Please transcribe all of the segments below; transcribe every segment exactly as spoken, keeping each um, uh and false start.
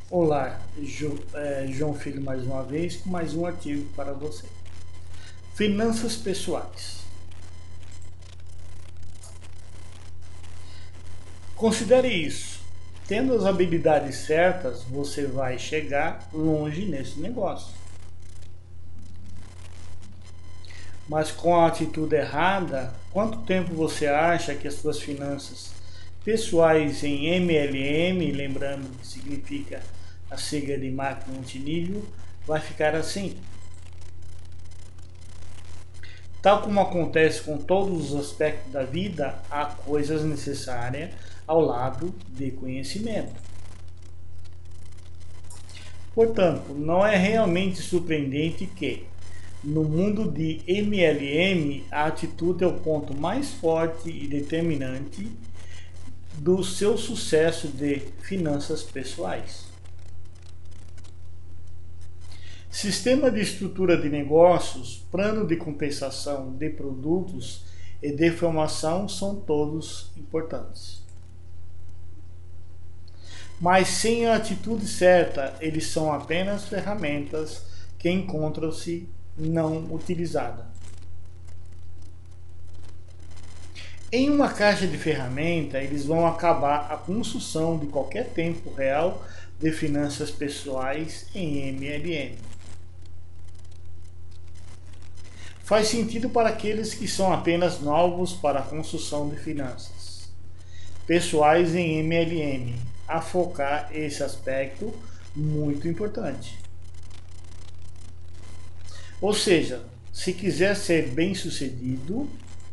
Olá, Jo- é, João Filho mais uma vez com mais um artigo para você. Finanças pessoais. Considere isso. Tendo as habilidades certas, você vai chegar longe nesse negócio. Mas com a atitude errada, quanto tempo você acha que as suas finanças pessoais em M L M, lembrando que significa a sigla de máquina multinível, vai ficar assim? Tal como acontece com todos os aspectos da vida, há coisas necessárias ao lado de conhecimento. Portanto, não é realmente surpreendente que, no mundo de M L M, a atitude é o ponto mais forte e determinante do seu sucesso de finanças pessoais. Sistema de estrutura de negócios, plano de compensação de produtos e de formação são todos importantes. Mas sem a atitude certa, eles são apenas ferramentas que encontram-se não utilizadas. Em uma caixa de ferramenta, eles vão acabar a construção de qualquer tempo real de finanças pessoais em M L M. Faz sentido para aqueles que são apenas novos para a construção de finanças pessoais em M L M, a focar esse aspecto muito importante. Ou seja, se quiser ser bem sucedido,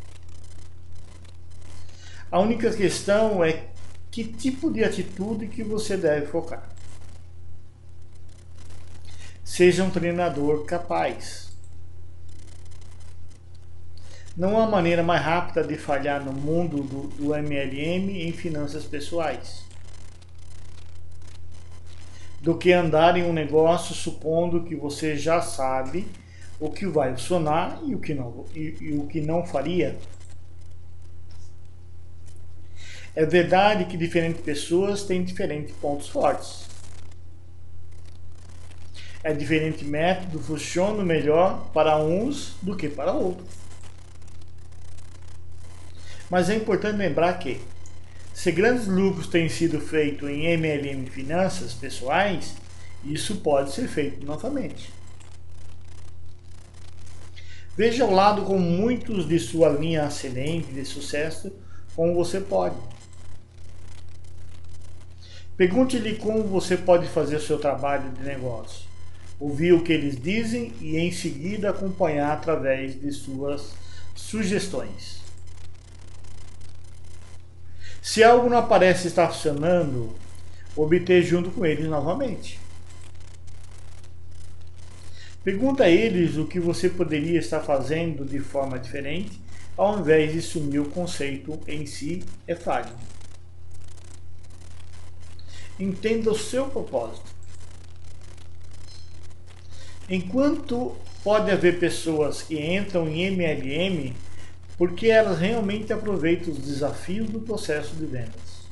a única questão é que tipo de atitude que você deve focar. Seja um treinador capaz. Não há maneira mais rápida de falhar no mundo do, do M L M em finanças pessoais do que andar em um negócio supondo que você já sabe o que vai funcionar e o que não, e, e o que não faria. É verdade que diferentes pessoas têm diferentes pontos fortes. É diferente método funciona melhor para uns do que para outros. Mas é importante lembrar que, se grandes lucros têm sido feitos em M L M Finanças Pessoais, isso pode ser feito novamente. Veja ao lado com muitos de sua linha ascendente de sucesso, como você pode. Pergunte-lhe como você pode fazer seu trabalho de negócio. Ouvir o que eles dizem e em seguida acompanhar através de suas sugestões. Se algo não parece estar funcionando, obter junto com eles novamente. Pergunta a eles o que você poderia estar fazendo de forma diferente, ao invés de sumir o conceito em si é falho. Entenda o seu propósito. Enquanto pode haver pessoas que entram em M L M porque elas realmente aproveitam os desafios do processo de vendas.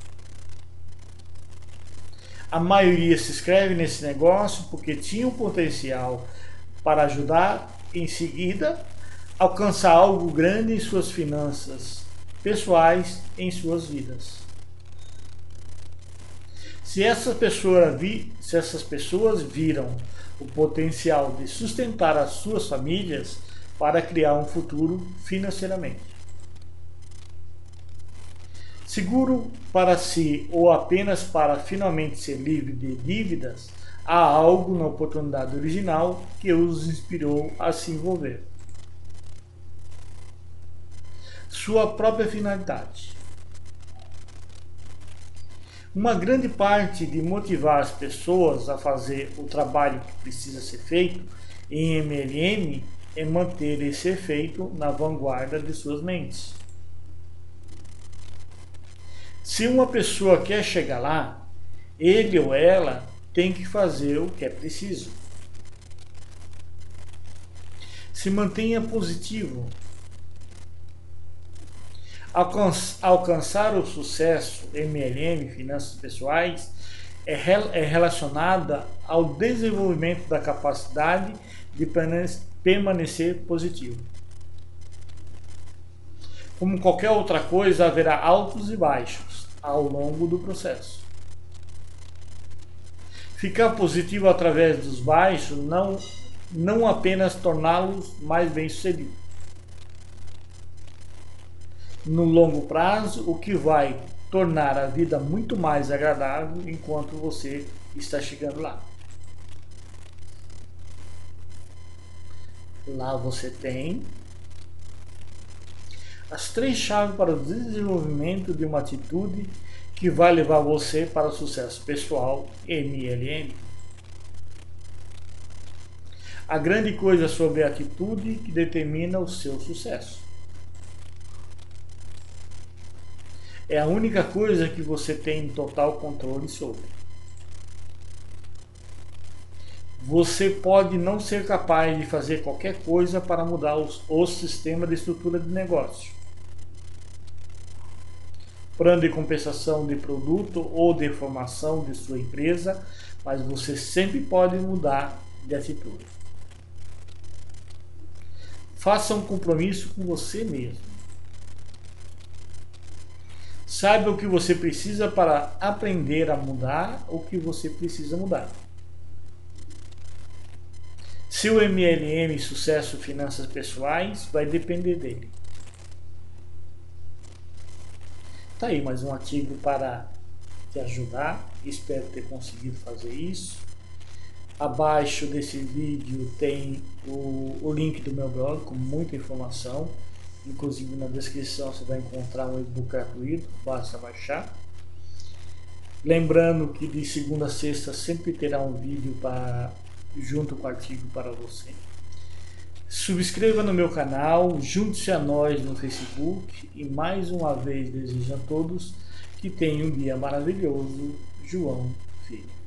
A maioria se inscreve nesse negócio porque tinha um potencial para ajudar em seguida a alcançar algo grande em suas finanças pessoais, em suas vidas. Se essas pessoas, vi, se essas pessoas viram o potencial de sustentar as suas famílias para criar um futuro financeiramente seguro para si ou apenas para finalmente ser livre de dívidas, há algo na oportunidade original que os inspirou a se envolver. Sua própria finalidade. Uma grande parte de motivar as pessoas a fazer o trabalho que precisa ser feito em M L M é manter esse efeito na vanguarda de suas mentes. Se uma pessoa quer chegar lá, ele ou ela tem que fazer o que é preciso. Se mantenha positivo. Alcançar o sucesso M L M, finanças pessoais, é, rel é relacionada ao desenvolvimento da capacidade de permanecer positivo. Como qualquer outra coisa, haverá altos e baixos ao longo do processo. Ficar positivo através dos baixos não, não apenas torná-los mais bem-sucedidos. No longo prazo, o que vai tornar a vida muito mais agradável enquanto você está chegando lá. Lá você tem as três chaves para o desenvolvimento de uma atitude que vai levar você para o sucesso pessoal M L M. A grande coisa sobre a atitude que determina o seu sucesso. É a única coisa que você tem total controle sobre. Você pode não ser capaz de fazer qualquer coisa para mudar os, o sistema de estrutura de negócio, plano de compensação de produto ou de formação de sua empresa, mas você sempre pode mudar de atitude. Faça um compromisso com você mesmo. Saiba o que você precisa para aprender a mudar o que você precisa mudar. Seu M L M, sucesso, finanças pessoais, vai depender dele. Tá aí mais um artigo para te ajudar. Espero ter conseguido fazer isso. Abaixo desse vídeo tem o, o link do meu blog com muita informação. Inclusive na descrição você vai encontrar um e-book gratuito, basta baixar. Lembrando que de segunda a sexta sempre terá um vídeo para, junto com o artigo para você. Subscreva no meu canal, junte-se a nós no Facebook e mais uma vez desejo a todos que tenham um dia maravilhoso. João Filho.